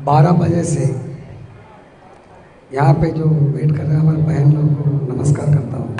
12 बजे से यहाँ पे जो वेट कर रहे हैं हमारे बहन लोग को नमस्कार करता हूँ।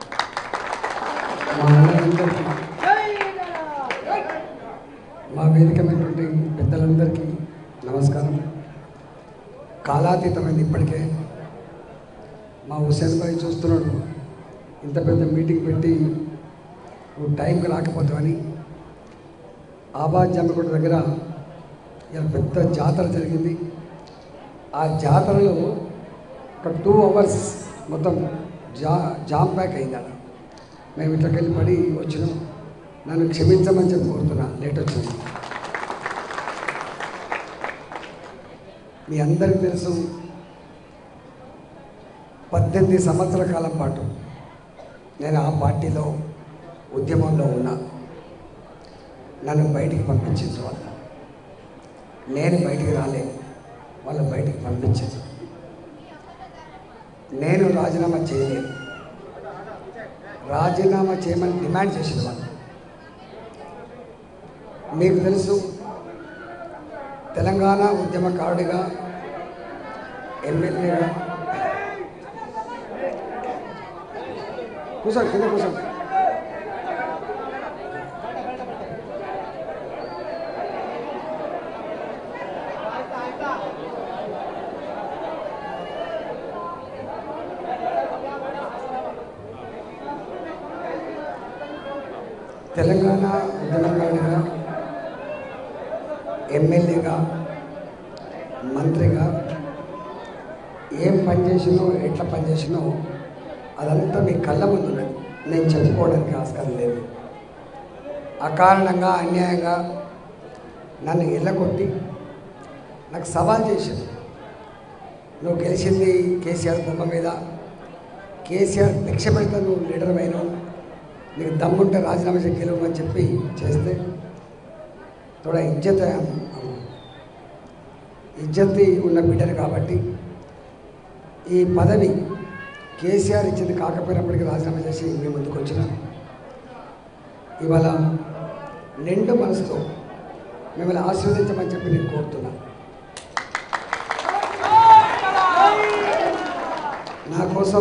మా వేదికమైనటువంటి పెద్దలందరికీ నమస్కారం. కాలాతీతమైంది ఇప్పటికే. మా హుసేన్ భాయ్ చూస్తున్నాడు, ఇంత పెద్ద మీటింగ్ పెట్టి నువ్వు టైంకి రాకపోతావని. ఆబాద్ జమ్మకొండ దగ్గర ఇలా పెద్ద జాతర జరిగింది. ఆ జాతరలో ఒక 2 అవర్స్ మొత్తం జామ్ ప్యాక్ అయింది. మేము ఇట్లకెళ్ళి పడి వచ్చినాం. నన్ను క్షమించమని చెప్పి కోరుతున్నా, లేట్ వచ్చింది. మీ అందరికీ తెలుసు, 18 సంవత్సరాల కాలం పాటు నేను ఆ పార్టీలో ఉద్యమంలో ఉన్నా. నన్ను బయటికి పంపించింది వాళ్ళు. నేను బయటికి రాలేదు, వాళ్ళు బయటికి పంపించారు. నేను రాజీనామా చేయలేదు. రాజీనామా చేయమని డిమాండ్ చేసిన వాళ్ళు. మీకు తెలుసు, తెలంగాణ ఉద్యమకారుడిగా, ఎమ్మెల్యేగా కూర్చోండి, కింద కూర్చోండి. తెలంగాణ ఉద్యమకారుడిగా, ఎమ్మెల్యేగా, మంత్రిగా ఏం పనిచేసినో, ఎట్లా పనిచేసినో అదంతా మీ కళ్ళ ముందు ఉన్నది. నేను చెప్పుకోవడానికి ఆస్కారం లేదు. అకారణంగా, అన్యాయంగా నన్ను ఎల్లగొట్టి నాకు సవాల్ చేసింది. నువ్వు గెలిచింది కేసీఆర్ బొమ్మ మీద, కేసీఆర్ భిక్ష పెడతా నువ్వు లీడర్ అయినావు, నీకు దమ్ముంటే రాజీనామా చేసి గెలవమని చెప్పి చేస్తే थोड़ा इज्जत है, ఇజ్జత్ ఉన్న బిడ్డరు కాబట్టి ఈ పదవి కేసీఆర్ ఇచ్చింది కాకపోయినప్పటికీ రాజీనామా చేసి మీ ముందుకు వచ్చిన. ఇవాళ నిండు మనసుతో మిమ్మల్ని ఆశీర్వదించమని చెప్పి నేను కోరుతున్నా. నా కోసం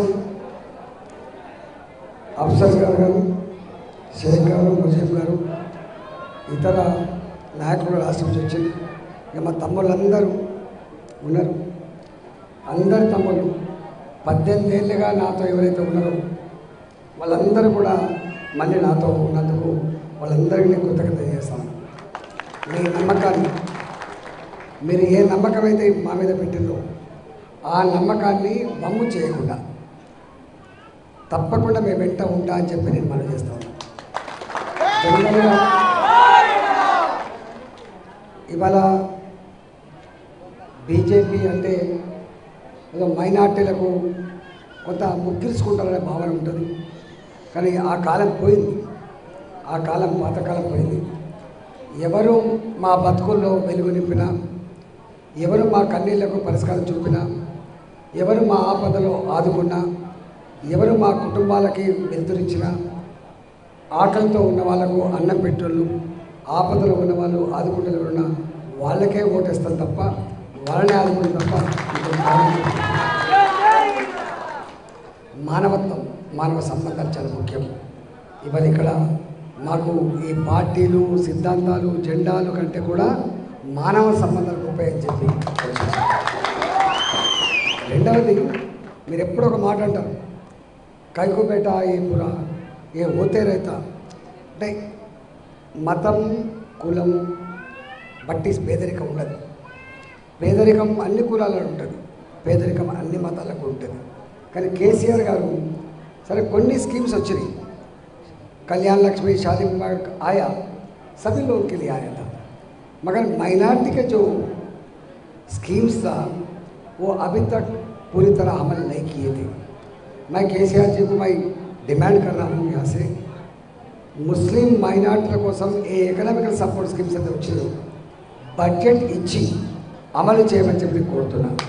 అఫ్సర్ గారు, షేక్ గారు, ముజీబ్ గారు, ఇతర నాయకులు రాష్ట్రం నుంచి వచ్చింది. ఇక మా తమ్ముళ్ళందరూ ఉన్నారు. అందరి తమ్ముళ్ళు 18 ఏళ్ళుగా నాతో ఎవరైతే ఉన్నారో వాళ్ళందరూ కూడా మళ్ళీ నాతో ఉన్నందుకు వాళ్ళందరికీ నేను కృతజ్ఞత చేస్తాను. మీ నమ్మకాన్ని, మీరు ఏ నమ్మకం అయితే మా మీద పెట్టిందో ఆ నమ్మకాన్ని వమ్ము చేయకుండా తప్పకుండా మేము వెంట ఉంటా అని చెప్పి నేను మనం చేస్తాను. ఇవాళ బీజేపీ అంటే ఏదో మైనార్టీలకు కొంత ముగ్గిల్చుకుంటారనే భావన ఉంటుంది. కానీ ఆ కాలం పోయింది. ఆ కాలం పాతకాలం పోయింది. ఎవరు మా బతుకుల్లో వెలుగు నింపినా, ఎవరు మా కన్నీళ్లకు పరిష్కారం చూపినా, ఎవరు మా ఆపదలో ఆదుకున్నా, ఎవరు మా కుటుంబాలకి వెలుతురిచ్చినా, ఆకలితో ఉన్న వాళ్ళకు అన్నం పెట్టోళ్ళు, ఆపదలో ఉన్నవాళ్ళు ఆదుకుంటూ ఉన్న వాళ్ళకే ఓటేస్తాం తప్ప వాళ్ళనే ఆదుకుంటాం తప్ప. మానవత్వం, మానవ సంబంధాలు చాలా ముఖ్యం. ఇవాళ ఇక్కడ మాకు ఈ పార్టీలు, సిద్ధాంతాలు, జెండాలు కంటే కూడా మానవ సంబంధాలు గొప్పని చెప్పి. రెండవది, మీరు ఎప్పుడో ఒక మాట అంటారు, కైకోబేట ఏ పురా ఏ ఓతే రైతా అంటే మతం, కులం బట్టి పేదరికం ఉండదు. పేదరికం అన్ని కులాలలో ఉంటుంది, పేదరికం అన్ని మతాలకు ఉంటుంది. కానీ కేసీఆర్ గారు సరే కొన్ని స్कीम्स వచ్చినాయి. कल्याण लक्ष्मी, शादी विभाग आया, सभी लोगों के लिए आया था, मगर माइनॉरिटी के जो स्कीम्स था वो अभी तक पूरी तरह अमल नहीं किए थे. मैं केसीआर जी को मैं डिमांड कर रहा हूँ यहाँ से, ముస్లిం మైనార్టీల కోసం ఏ ఎకనామికల్ సపోర్ట్ స్కీమ్స్ అయితే వచ్చాయో బడ్జెట్ ఇచ్చి అమలు చేయమని చెప్పి కోరుతున్నాను.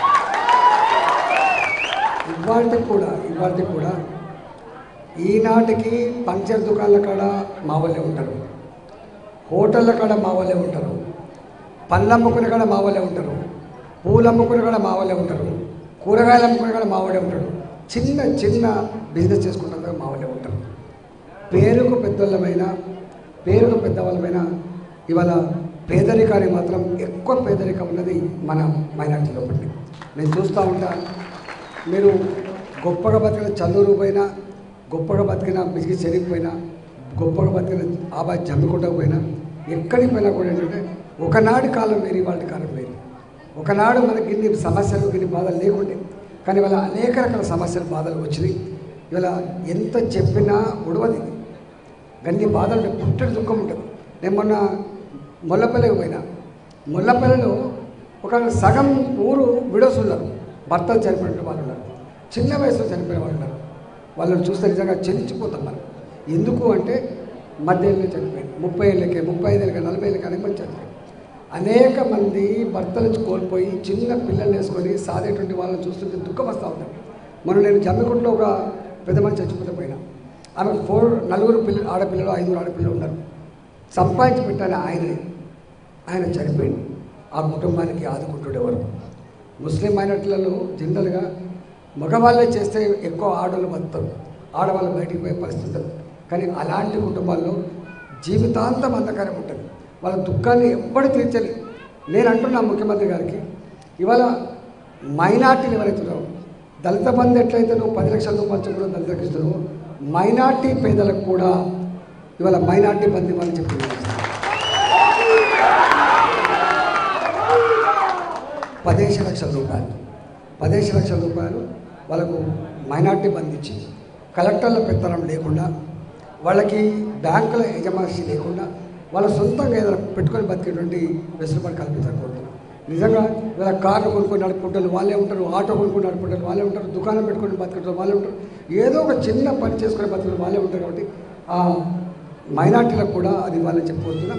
ఇవాళ కూడా ఈనాటికి పంచర్ దుకాణాల కాడ మా వాళ్ళే ఉంటారు, హోటళ్ళ కాడ మా వాళ్ళే ఉంటారు, పళ్ళమ్మకుని కాడ మా వాళ్ళే ఉంటారు, పూలు అమ్ముకుని కూడా మా వాళ్ళే ఉంటారు, కూరగాయలు అమ్ముకుని కూడా మా వాళ్ళే ఉంటాడు, చిన్న చిన్న బిజినెస్ చేసుకుంటారు మా వాళ్ళే ఉంటారు. పేరుకు పెద్దవాళ్ళమైన ఇవాళ పేదరికానికి మాత్రం ఎక్కువ పేదరికం ఉన్నది మన మైనార్టీలో పట్టి. నేను చూస్తూ ఉంటా, మీరు గొప్పగా బతికిన చల్లూరు పోయినా, గొప్పగా బతికిన బిజిగి చెరిగిపోయినా, గొప్పగా బతికిన ఆబాద్ జమ్మికుంటకు పోయినా, ఎక్కడికి పోయినా కూడా ఏంటంటే ఒకనాటి కాలం వేరు, వాళ్ళ కాలం వేరు. ఒకనాడు మనకి ఇన్ని సమస్యలు ఇన్ని బాధలు లేకుండే, కానీ ఇవాళ అనేక రకాల సమస్యలు బాధలు వచ్చినాయి. ఇవాళ ఎంత చెప్పినా ఉడవది, గన్ని బాధలు పుట్టడి దుఃఖం ఉంటుంది. నేను మొన్న మొల్లపల్లికి పోయినా, మొల్లపల్లిలో ఒక సగం ఊరు విడోస్ ఉన్నారు, భర్తలు చనిపోయిన వాళ్ళు ఉన్నారు, చిన్న వయసులో చనిపోయిన వాళ్ళు ఉన్నారు. వాళ్ళని చూస్తే నిజంగా చెల్లించిపోతాం మనం. ఎందుకు అంటే మధ్య ఏళ్ళే చనిపోయింది, 30 ఏళ్ళకే 35 ఏళ్ళకే 40 ఏళ్ళకి అనేక మంది చనిపోయింది. అనేక మంది భర్తలు కోల్పోయి చిన్న పిల్లలు వేసుకొని సాదేటువంటి వాళ్ళని చూస్తుంటే దుఃఖం వస్తూ ఉంటాం. మనం నేను జమ్మికుంటలో ఒక పెద్ద మంది చచ్చిపోతే పోయినా, ఆమెకు 4 ఆడపిల్లలు 5 ఆడపిల్లలు ఉన్నారు. సంపాదించి పెట్టాలి ఆయన చనిపోయింది. ఆ కుటుంబానికి ఆదుకుంటుండేవారు. ముస్లిం మైనార్టీలలో జనరల్గా మగవాళ్ళే చేస్తే ఎక్కువ ఆడవాళ్ళు బతుకుతారు, ఆడవాళ్ళు బయటికి పోయే పరిస్థితి ఉంటుంది. కానీ అలాంటి కుటుంబాల్లో జీవితాంతం అంధకారం ఉంటుంది, వాళ్ళ దుఃఖాన్ని ఎవ్వడు తీర్చలేదు. నేను అంటున్నా ముఖ్యమంత్రి గారికి, ఇవాళ మైనార్టీలు ఎవరైతున్నారో, దళిత బంధు ఎట్లయితే నువ్వు 10 లక్షల రూపాయలు చెప్పడం దళితకి ఇస్తున్నావు, మైనార్టీ పేదలకు కూడా ఇవాళ మైనార్టీ బంధు ఇవ్వాలని చెప్పి 15 లక్షల రూపాయలు 15 లక్షల రూపాయలు వాళ్ళకు మైనార్టీ బంధు ఇచ్చి, కలెక్టర్ల పెత్తనం లేకుండా, వాళ్ళకి బ్యాంకుల యజమాని లేకుండా, వాళ్ళ సొంతంగా ఏదైనా పెట్టుకొని బతికేటువంటి వెసులుబాటు కల్పించకూడదు. నిజంగా వీళ్ళ కార్లు కొనుక్కొని నడుపుకుంటారు వాళ్ళే ఉంటారు, ఆటో కొనుక్కొని నడుపుకుంటారు వాళ్ళే ఉంటారు, దుకాణం పెట్టుకొని బతుకుంటారు వాళ్ళే ఉంటారు, ఏదో ఒక చిన్న పని చేసుకుని బతుకుతారు వాళ్ళే ఉంటారు. కాబట్టి ఆ మైనార్టీలకు కూడా అది వాళ్ళని చెప్పబోతున్నాం.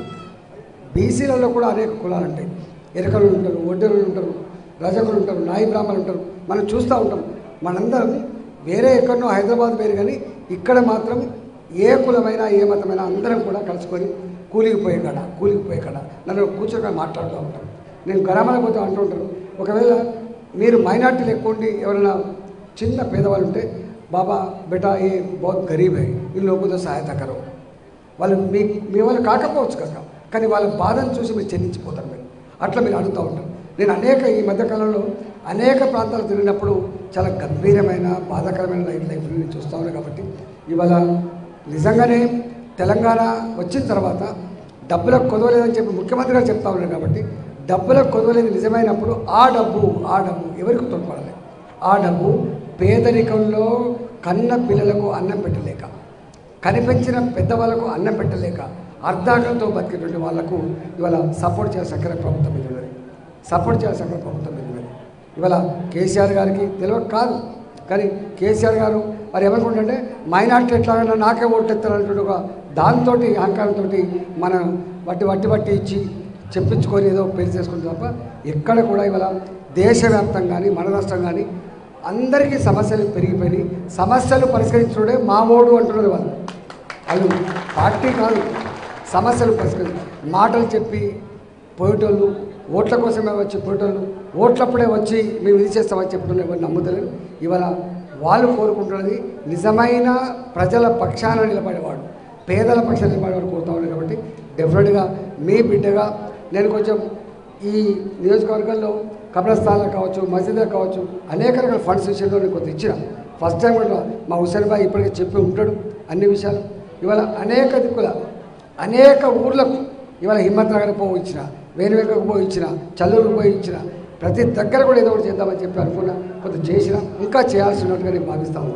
బీసీలలో కూడా అనేక కులాలు ఉంటాయి, ఎరకలు ఉంటారు, ఒడ్డెరులు ఉంటారు, రజకులు ఉంటారు, నాయి బ్రాహ్మణులు ఉంటారు. మనం చూస్తూ ఉంటాం. మనందరం వేరే ఎక్కడనో హైదరాబాద్ వేరు, కానీ ఇక్కడ మాత్రం ఏ కులమైనా ఏ మతమైనా అందరం కూడా కలుసుకొని కూలికి పోయే కాడ నన్ను కూర్చొని మాట్లాడుతూ ఉంటాం. నేను గ్రామాలకు పోతే అంటూ ఉంటారు, ఒకవేళ మీరు మైనార్టీలు ఎక్కువ ఉండి ఎవరైనా చిన్న పేదవాళ్ళు ఉంటే, బాబా బేటా ఏ బహుత్ గరీబ్ హై, ఈ లోపల సహాయత కరో. వాళ్ళు మీ వాళ్ళు కాకపోవచ్చు కదా, కానీ వాళ్ళ బాధను చూసి మీరు చెల్లించిపోతారు. మీరు అట్లా మీరు అడుగుతూ ఉంటారు. నేను ఈ మధ్యకాలంలో అనేక ప్రాంతాలు తిరిగినప్పుడు చాలా గంభీరమైన బాధాకరమైన లైఫ్ నేను చూస్తూ ఉన్నాను. కాబట్టి ఇవాళ నిజంగానే తెలంగాణ వచ్చిన తర్వాత డబ్బులకు కొదవలేదని చెప్పి ముఖ్యమంత్రి గారు చెప్తా ఉన్నారు. కాబట్టి డబ్బులకు కొదవలేదు నిజమైనప్పుడు ఆ డబ్బు ఎవరికి తోడ్పడాలి? ఆ డబ్బు పేదరికంలో కన్న పిల్లలకు అన్నం పెట్టలేక, కనిపించిన పెద్దవాళ్ళకు అన్నం పెట్టలేక, అర్ధాకలతో బతికేటువంటి వాళ్లకు ఇవాళ సపోర్ట్ చేయాల్సిన ప్రభుత్వం మీద ఉన్నది, సపోర్ట్ చేయాల్సిన ప్రభుత్వం మీద ఉన్నది. ఇవాళ కేసీఆర్ గారికి తెలియక కాదు, కానీ కేసీఆర్ గారు మరి ఏమనుకుంటుంటే మైనార్టీ ఎట్లాగైనా నాకే ఓటెత్తారన్నటువంటి ఒక దాంతో అహంకారంతో మనం వట్టి ఇచ్చి చెప్పించుకొని ఏదో పెళ్లి చేసుకుంటాం తప్ప ఎక్కడ కూడా ఇవాళ దేశవ్యాప్తంగా కానీ మన రాష్ట్రం కానీ అందరికీ సమస్యలు పెరిగిపోయినాయి. సమస్యలు పరిష్కరించడే మా ఓడు అంటున్నారు వాళ్ళు పార్టీ కాదు. సమస్యలు పరిష్కరించి మాటలు చెప్పి పోయేటోళ్ళు, ఓట్ల కోసమే వచ్చి పోయేటోళ్ళు, ఓట్లప్పుడే వచ్చి మేము ఇది చేస్తామని చెప్పడం ఎవరు నమ్ముతలేరు. ఇవాళ వాళ్ళు కోరుకుంటున్నది నిజమైన ప్రజల పక్షాన నిలబడేవాడు, పేదల పక్షాన నిలబడేవాడు కోరుతా ఉన్నాడు. కాబట్టి డెఫినెట్గా మీ బిడ్డగా నేను కొంచెం ఈ నియోజకవర్గంలో కబ్రస్థానాలు కావచ్చు, మసీదులకు కావచ్చు, అనేక రకాల ఫండ్స్ విషయంలో నేను కొంత ఇచ్చిన. ఫస్ట్ టైం కూడా మా హుసేన్ భాయ్ ఇప్పటికీ చెప్పి ఉంటాడు అన్ని విషయాలు. ఇవాళ అనేక దిక్కుల అనేక ఊర్లకు ఇవాళ హిమ్మత్ నగర్ పోయి ఇచ్చిన, వేణువెంకకు పోయి ఇచ్చిన, చల్లూరుకు పోయి ఇచ్చిన, ప్రతి దగ్గర కూడా ఏదో ఒకటి చేద్దామని చెప్పి అనుకున్నా, కొంత చేసిన, ఇంకా చేయాల్సి ఉన్నట్టుగా నేను భావిస్తాను.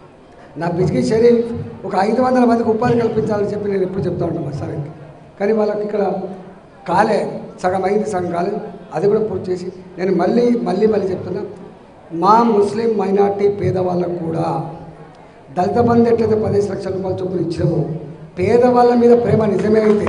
నా బిజిగి షరీఫ్ ఒక 500 మందికి ఉపాధి కల్పించాలని చెప్పి నేను ఎప్పుడు చెప్తా ఉంటాను మా సార్కి. కానీ వాళ్ళకి ఇక్కడ కాలే, సగం అయింది, సగం కాలేదు. అది కూడా పూర్తి చేసి నేను మళ్ళీ చెప్తున్నా, మా ముస్లిం మైనార్టీ పేదవాళ్ళకు కూడా దళిత బంధు ఎట్లయితే 15 లక్షల రూపాయల చొప్పున ఇచ్చినామో, పేదవాళ్ళ మీద ప్రేమ నిజమే అయితే,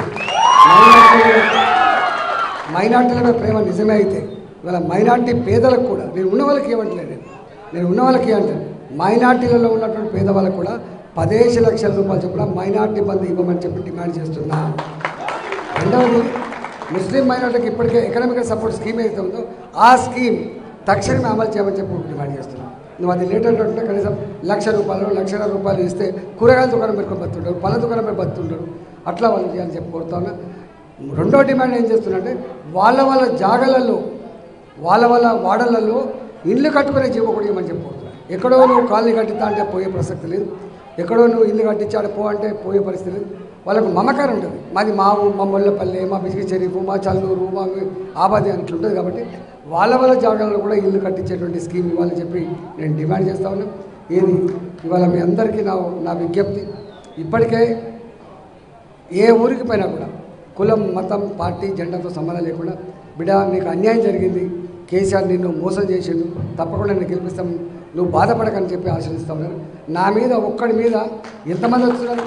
మైనార్టీల మీద ప్రేమ నిజమే అయితే ఇవాళ మైనార్టీ పేదలకు కూడా నేను ఉన్న వాళ్ళకి ఏమంటలేదు, నేను ఉన్న వాళ్ళకి ఏమంటాను, మైనార్టీలలో ఉన్నటువంటి పేదవాళ్ళకు కూడా 15 లక్షల రూపాయలు చొప్పున మైనార్టీ బంధు ఇవ్వమని చెప్పి డిమాండ్ చేస్తున్నా. రెండవది, ముస్లిం మైనార్టీకి ఇప్పటికే ఎకనామికల్ సపోర్ట్ స్కీమ్ ఏదైతే ఉందో ఆ స్కీమ్ తక్షణమే అమలు చేయమని చెప్పి డిమాండ్ చేస్తున్నాం. నువ్వు అది లేట్ అంటే కనీసం ₹1,00,000 ₹1,00,000 ఇస్తే కూరగాయల దుకాణం పెట్టుకొని బతుంటారు, పళ్ళ దుకాణం పెట్టి బతుంటారు. అట్లా వాళ్ళు చేయాలని చెప్పి కోరుతా ఉన్నా. రెండో డిమాండ్ ఏం చేస్తున్నారంటే వాళ్ళ జాగాలలో వాళ్ళ వాడలలో ఇల్లు కట్టుకునే జీవకుడు ఇవ్వమని చెప్పి కోరుతున్నారు. ఎక్కడో నువ్వు కాలనీ కట్టిస్తా అంటే పోయే ప్రసక్తి లేదు, ఎక్కడో నువ్వు ఇల్లు కట్టించాడు పో అంటే పోయే పరిస్థితి లేదు. వాళ్ళకు మమకారం ఉంటుంది. మాది మా మొల్లపల్లి, మా బిజిగి చెరీఫ్, మా చల్లూరు, మా ఆబాది అట్లా ఉంటుంది. కాబట్టి వాళ్ళ జాగాలలో కూడా ఇల్లు కట్టించేటువంటి స్కీమ్ ఇవ్వాలని చెప్పి నేను డిమాండ్ చేస్తా ఉన్నాను. ఏది ఇవాళ మీ అందరికీ నా విజ్ఞప్తి, ఇప్పటికే ఏ ఊరికి పోయినా కూడా కులం, మతం, పార్టీ, జెండాతో సంబంధం లేకుండా బిడ్డ నీకు అన్యాయం జరిగింది, కేసీఆర్ నిన్ను మోసం చేసిండు, తప్పకుండా నేను గెలిపిస్తాం, నువ్వు బాధపడకని చెప్పి ఆశీర్వదిస్తా ఉన్నారు. నా మీద ఒక్కడి మీద ఎంతమంది వస్తున్నారు?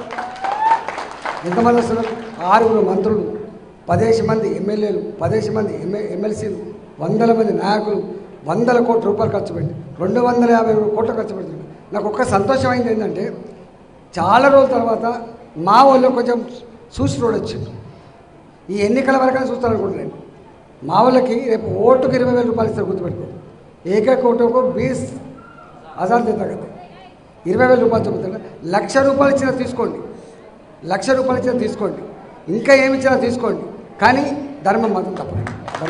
6 మంత్రులు, 10 మంది ఎమ్మెల్యేలు, 10 మంది ఎమ్మెల్సీలు, 100 మంది నాయకులు, 100 కోట్ల రూపాయలు ఖర్చు పెట్టి 250 కోట్లు ఖర్చు పెడుతున్నారు. నాకు ఒక్క సంతోషం అయింది ఏంటంటే చాలా రోజుల తర్వాత మా వాళ్ళు కొంచెం చూసి చూడొచ్చు. ఈ ఎన్నికల వరకనే చూస్తారనుకుంటున్నాను. మా వాళ్ళకి రేపు ఓటుకు 20,000 రూపాయలు ఇస్తారు, గుర్తుపెట్టుకో. ఏకైక ఓటుకు 20,000 దేతా కదా, 20,000 రూపాయలు చెబుతాడు. ₹1,00,000 ఇచ్చినా తీసుకోండి, ₹1,00,000 ఇచ్చినా తీసుకోండి, ఇంకా ఏమి ఇచ్చినా తీసుకోండి, కానీ ధర్మం మాత్రం తప్పదు.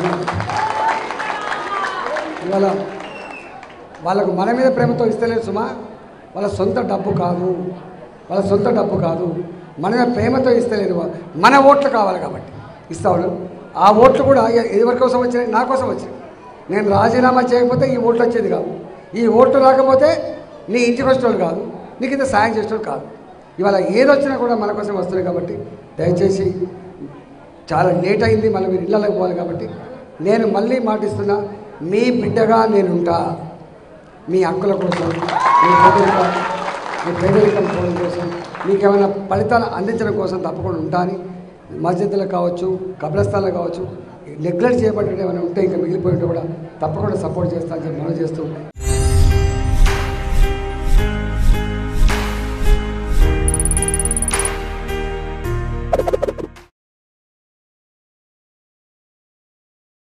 ఇవాళ వాళ్ళకు మన మీద ప్రేమతో ఇస్తలేదు సుమా, వాళ్ళ సొంత డబ్బు కాదు, మన మీద ప్రేమతో ఇస్తలేదు, మన ఓట్లు కావాలి కాబట్టి ఇస్తా ఉన్నాం. ఆ ఓట్లు కూడా ఎవరి కోసం వచ్చినాయి? నా కోసం వచ్చినాయి. నేను రాజీనామా చేయకపోతే ఈ ఓట్లు వచ్చేది కాదు, ఈ ఓట్లు రాకపోతే నీ ఇంటికి వచ్చేవాళ్ళు కాదు, నీకు ఇంత సాయం చేసేవాళ్ళు కాదు. ఇవాళ ఏదొచ్చినా కూడా మన కోసం వస్తున్నాయి. కాబట్టి దయచేసి చాలా లేట్ అయింది, మళ్ళీ మీరు ఇళ్ళకి పోవాలి. కాబట్టి నేను మళ్ళీ మాటిస్తున్నా, మీ బిడ్డగా నేనుంటా, మీ హక్కుల కోసం, మీ పేదరికం పోవడం కోసం, మీకేమైనా ఫలితాలు అందించడం కోసం తప్పకుండా ఉంటా అని. మస్జిద్లకు కావచ్చు, కబ్రస్థాన్లకు కావచ్చు, నెగ్లెక్ట్ చేయబడ్డ ఏమైనా ఉంటే ఇంకా మిగిలిపోయింటే కూడా తప్పకుండా సపోర్ట్ చేస్తా అని చెప్పి మనం చేస్తూ